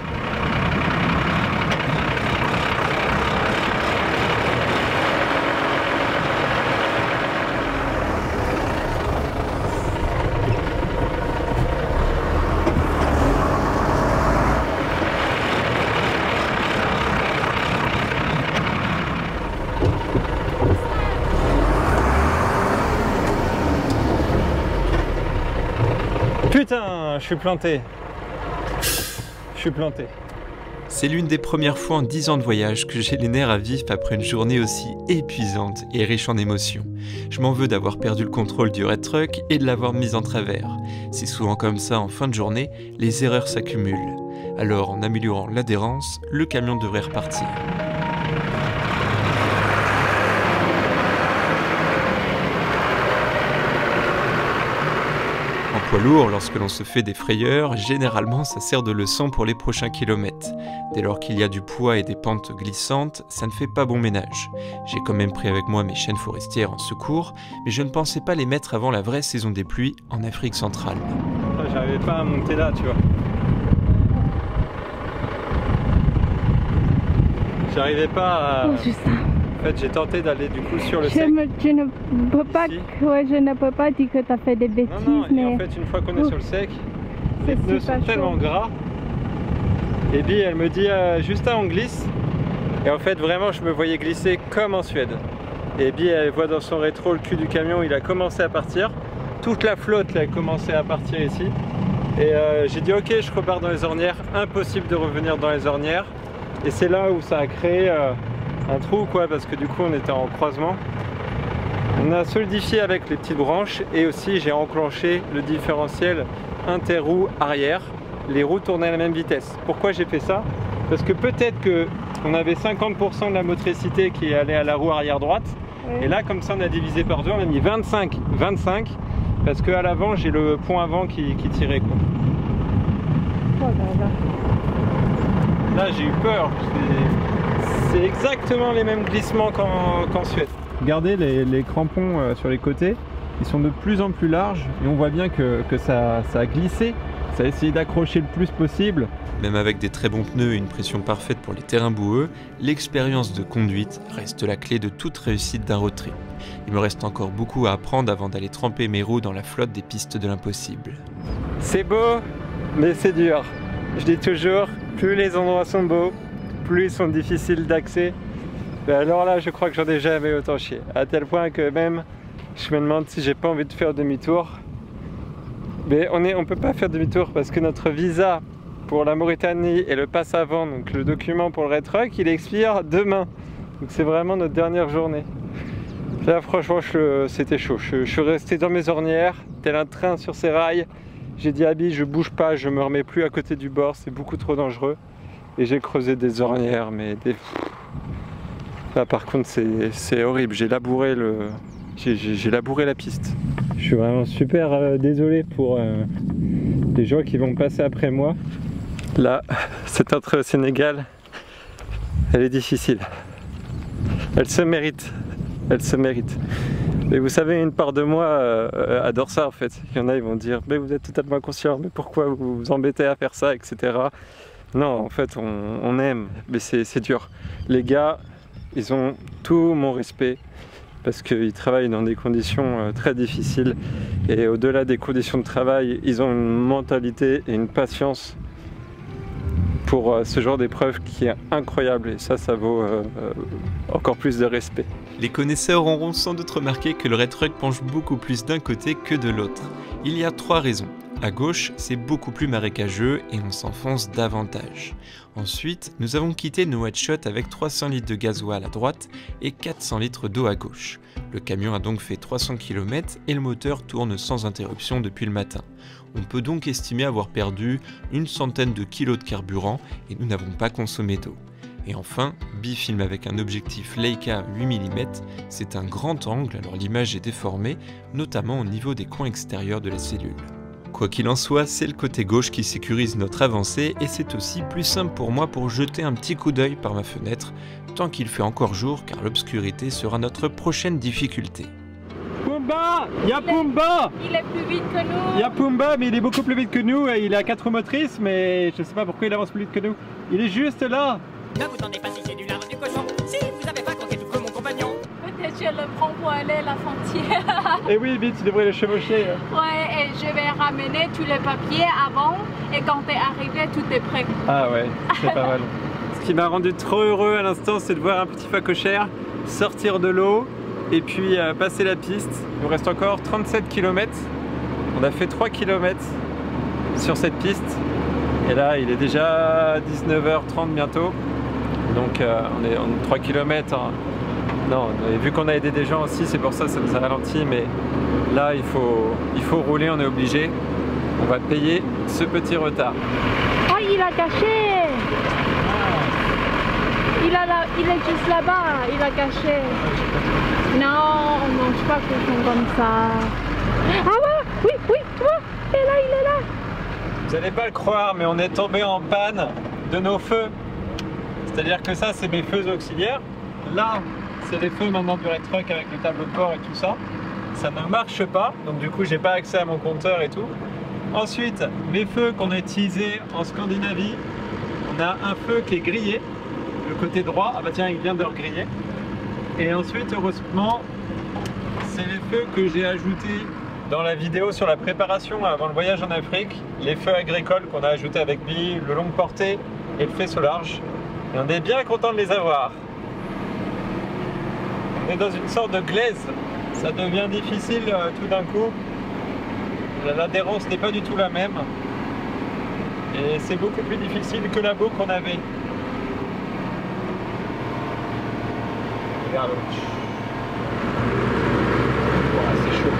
Putain, je suis planté. Je suis planté. C'est l'une des premières fois en dix ans de voyage que j'ai les nerfs à vif après une journée aussi épuisante et riche en émotions. Je m'en veux d'avoir perdu le contrôle du red truck et de l'avoir mis en travers. C'est souvent comme ça en fin de journée, les erreurs s'accumulent. Alors en améliorant l'adhérence, le camion devrait repartir. En poids lourd, lorsque l'on se fait des frayeurs, généralement ça sert de leçon pour les prochains kilomètres. Dès lors qu'il y a du poids et des pentes glissantes, ça ne fait pas bon ménage. J'ai quand même pris avec moi mes chaînes forestières en secours, mais je ne pensais pas les mettre avant la vraie saison des pluies en Afrique centrale. J'arrivais pas à monter là, tu vois. J'arrivais pas à... Oh, juste ça. En fait, j'ai tenté d'aller du coup sur le Je, sec. me, je ne peux pas, ouais, je ne peux pas dire que tu as fait des bêtises, Non, non, mais... et en fait, une fois qu'on est Ouh. sur le sec, les C'est pneus super sont tellement chaud. gras. Et puis elle me dit, euh, Justin, on glisse. Et en fait, vraiment, je me voyais glisser comme en Suède. Et puis elle voit dans son rétro le cul du camion, il a commencé à partir. Toute la flotte là, a commencé à partir ici. Et euh, j'ai dit, ok, je repars dans les ornières. Impossible de revenir dans les ornières. Et c'est là où ça a créé euh, un trou, quoi, parce que du coup, on était en croisement. On a solidifié avec les petites branches et aussi j'ai enclenché le différentiel interroue arrière. Les roues tournaient à la même vitesse. Pourquoi j'ai fait ça? Parce que peut-être qu'on avait cinquante pour cent de la motricité qui allait à la roue arrière droite. Oui. Et là, comme ça, on a divisé par deux, on a mis vingt-cinq, vingt-cinq, parce qu'à l'avant, j'ai le pont avant qui, qui tirait, quoi. Oh là là. Là, j'ai eu peur. C'est exactement les mêmes glissements qu'en qu'en Suède. Regardez les, les crampons euh, sur les côtés, ils sont de plus en plus larges et on voit bien que, que ça, ça a glissé, ça a essayé d'accrocher le plus possible. Même avec des très bons pneus et une pression parfaite pour les terrains boueux, l'expérience de conduite reste la clé de toute réussite d'un road trip. Il me reste encore beaucoup à apprendre avant d'aller tremper mes roues dans la flotte des pistes de l'impossible. C'est beau, mais c'est dur. Je dis toujours, plus les endroits sont beaux, plus ils sont difficiles d'accès. Alors là, je crois que j'en ai jamais autant chié. À tel point que même, je me demande si j'ai pas envie de faire demi-tour. Mais on est, on peut pas faire demi-tour parce que notre visa pour la Mauritanie et le passe avant, donc le document pour le red truck, il expire demain. Donc c'est vraiment notre dernière journée. Là, franchement, c'était chaud. Je, je suis resté dans mes ornières, tel un train sur ses rails. J'ai dit à Abby, je bouge pas, je me remets plus à côté du bord, c'est beaucoup trop dangereux. Et j'ai creusé des ornières, mais des... Là par contre c'est horrible, j'ai labouré le, j'ai labouré la piste. Je suis vraiment super euh, désolé pour euh, les gens qui vont passer après moi. Là, cette entrée au Sénégal, elle est difficile. Elle se mérite, elle se mérite. Mais vous savez, une part de moi euh, adore ça en fait. Il y en a, ils vont dire, mais vous êtes totalement inconscient, mais pourquoi vous vous embêtez à faire ça, et cetera. Non, en fait, on, on aime, mais c'est dur. Les gars, ils ont tout mon respect. parce qu'ils travaillent dans des conditions très difficiles et au-delà des conditions de travail, ils ont une mentalité et une patience pour ce genre d'épreuve qui est incroyable et ça, ça vaut euh, encore plus de respect. Les connaisseurs auront sans doute remarqué que le Red Truck penche beaucoup plus d'un côté que de l'autre. Il y a trois raisons. À gauche, c'est beaucoup plus marécageux et on s'enfonce davantage. Ensuite, nous avons quitté nos headshots avec trois cents litres de gasoil à droite et quatre cents litres d'eau à gauche. Le camion a donc fait trois cents kilomètres et le moteur tourne sans interruption depuis le matin. On peut donc estimer avoir perdu une centaine de kilos de carburant et nous n'avons pas consommé d'eau. Et enfin, bifilm avec un objectif Leica huit millimètres, c'est un grand angle alors l'image est déformée, notamment au niveau des coins extérieurs de la cellule. Quoi qu'il en soit, c'est le côté gauche qui sécurise notre avancée et c'est aussi plus simple pour moi pour jeter un petit coup d'œil par ma fenêtre, tant qu'il fait encore jour car l'obscurité sera notre prochaine difficulté. Pumba! Il y a Pumba! Il est plus vite que nous! Il y a Pumba, mais il est beaucoup plus vite que nous et il est à quatre roues motrices, mais je sais pas pourquoi il avance plus vite que nous. Il est juste là! Ne vous tendez pas si c'est du lard du cochon, si vous avez pas compté tout comme mon compagnon! Peut-être je le prends pour aller à la frontière. Et oui, vite, tu devrais le chevaucher. Ouais, et je vais ramener tous les papiers avant et quand t'es arrivé, tout est prêt. Ah ouais, c'est pas mal. Ce qui m'a rendu trop heureux à l'instant, c'est de voir un petit phacochère sortir de l'eau et puis euh, passer la piste. Il nous reste encore trente-sept kilomètres. On a fait trois kilomètres sur cette piste. Et là, il est déjà dix-neuf heures trente bientôt. Donc euh, on est en trois kilomètres. Hein. Non, et vu qu'on a aidé des gens aussi, c'est pour ça que ça nous a ralenti. Mais là, il faut, il faut rouler, on est obligé. On va payer ce petit retard. Oh, il a caché! Il, a la... il est juste là-bas, il a caché. Non, on mange pas cochon comme ça. Ah ouais, oui, oui, tu vois, il est là, il est là. Vous n'allez pas le croire, mais on est tombé en panne de nos feux. C'est-à-dire que ça, c'est mes feux auxiliaires. Là, c'est les feux maintenant du Red Truck avec le tableau de bord et tout ça. Ça ne marche pas, donc du coup, j'ai pas accès à mon compteur et tout. Ensuite, les feux qu'on a utilisés en Scandinavie, on a un feu qui est grillé, le côté droit. Ah bah tiens, il vient de regriller. Et ensuite, heureusement, c'est les feux que j'ai ajoutés dans la vidéo sur la préparation avant le voyage en Afrique. Les feux agricoles qu'on a ajoutés avec Billy, le longue portée et le faisceau large. Et on est bien content de les avoir. On est dans une sorte de glaise. Ça devient difficile euh, tout d'un coup. L'adhérence n'est pas du tout la même. Et c'est beaucoup plus difficile que la boue qu'on avait. Regarde. C'est chaud.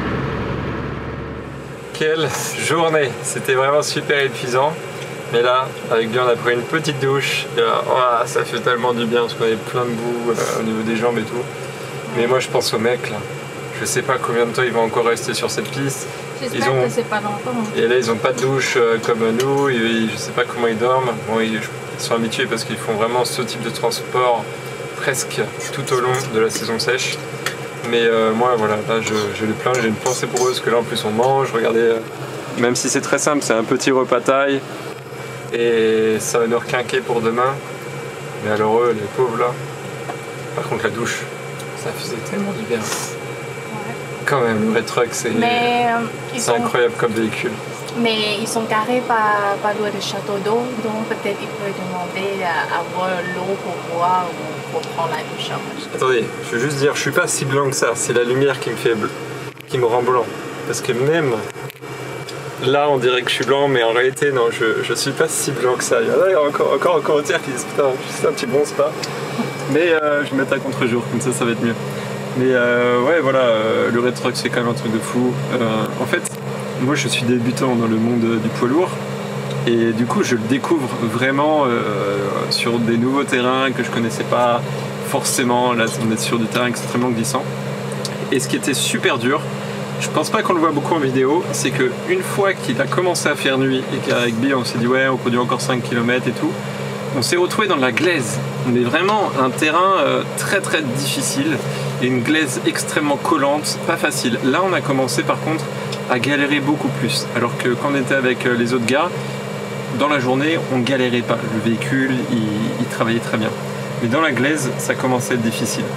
Quelle journée! C'était vraiment super épuisant. Mais là, avec lui, on a pris une petite douche. Et là, oh, ça fait tellement du bien parce qu'on avait plein de boue euh, au niveau des jambes et tout. Mais moi, je pense aux mecs là. Je sais pas combien de temps ils vont encore rester sur cette piste. J'espère ont... que c'est pas longtemps. Et là, ils ont pas de douche euh, comme nous. Et, je sais pas comment ils dorment. Bon, ils, ils sont habitués parce qu'ils font vraiment ce type de transport presque tout au long de la saison sèche. Mais euh, moi, voilà, là, je, je les plains. J'ai une pensée pour eux parce que là, en plus, on mange. Regardez, euh, même si c'est très simple, c'est un petit repas taille. Et ça va nous requinquer pour demain. Mais alors eux, les pauvres là. Par contre, la douche, ça faisait tellement du bien. Ouais. Quand même, le Red Truck, c'est euh, sont... incroyable comme véhicule. Mais ils sont carrés par, par loin de château d'eau, donc peut-être ils peuvent demander à avoir l'eau pour boire ou pour prendre la douche. Attendez, je veux juste dire, je suis pas si blanc que ça. C'est la lumière qui me fait bleu, qui me rend blanc. Parce que même là, on dirait que je suis blanc, mais en réalité, non, je, je suis pas si blanc que ça. Il y en a encore, encore en commentaire qui disent putain, juste un petit bronze pas. Mais euh, je vais mettre à contre-jour, comme ça, ça va être mieux. Mais euh, ouais, voilà, euh, le Red Truck, c'est quand même un truc de fou. Euh, en fait, moi, je suis débutant dans le monde du poids lourd. Et du coup, je le découvre vraiment euh, sur des nouveaux terrains que je connaissais pas forcément. Là, on est sur du terrain extrêmement glissant. Et ce qui était super dur, je pense pas qu'on le voit beaucoup en vidéo, c'est qu'une fois qu'il a commencé à faire nuit et qu'avec Bill on s'est dit ouais on conduit encore cinq kilomètres et tout, on s'est retrouvé dans la glaise. On est vraiment un terrain euh, très très difficile et une glaise extrêmement collante, pas facile. Là on a commencé par contre à galérer beaucoup plus, alors que quand on était avec les autres gars, dans la journée on galérait pas, le véhicule il, il travaillait très bien. Mais dans la glaise ça commençait à être difficile.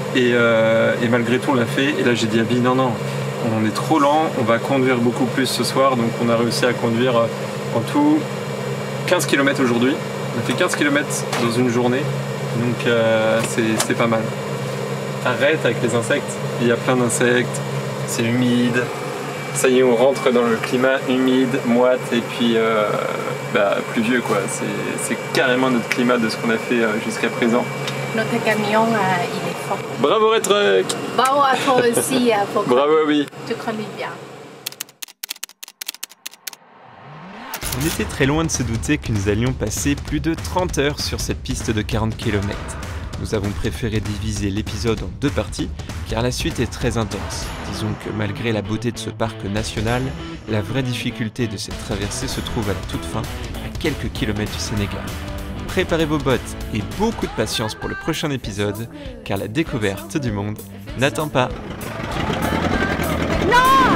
Et, euh, et malgré tout on l'a fait. Et là j'ai dit à Bi non non, on est trop lent, on va conduire beaucoup plus ce soir. Donc on a réussi à conduire en tout quinze kilomètres aujourd'hui. On a fait quinze kilomètres dans une journée. Donc euh, c'est pas mal. Arrête avec les insectes, il y a plein d'insectes, c'est humide. Ça y est, on rentre dans le climat humide, moite et puis euh, bah, pluvieux quoi. C'est carrément notre climat de ce qu'on a fait euh, jusqu'à présent. Notre camion, euh, il est fort. Bravo Red Truck. Bravo à toi aussi. Pour Bravo oui. Tu conduis bien. On était très loin de se douter que nous allions passer plus de trente heures sur cette piste de quarante kilomètres. Nous avons préféré diviser l'épisode en deux parties, car la suite est très intense. Disons que malgré la beauté de ce parc national, la vraie difficulté de cette traversée se trouve à la toute fin, à quelques kilomètres du Sénégal. Préparez vos bottes et beaucoup de patience pour le prochain épisode, car la découverte du monde n'attend pas. Non!